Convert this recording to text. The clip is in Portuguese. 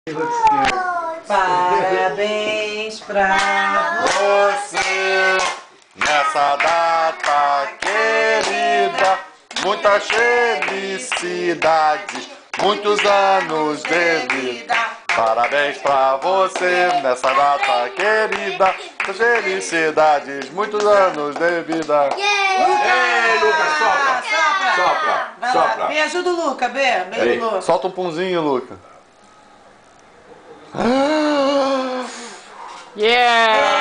Parabéns pra Você, nessa data querida, muitas felicidades, muitos anos de vida. Parabéns pra você, nessa data querida, muitas felicidades, muitos anos de vida. Ei, Lucas, sopra! Sopra! Vai lá. Sopra! Me ajuda o Luca, Bê. Beijo, Luca. Solta um punzinho, Luca. Yeah!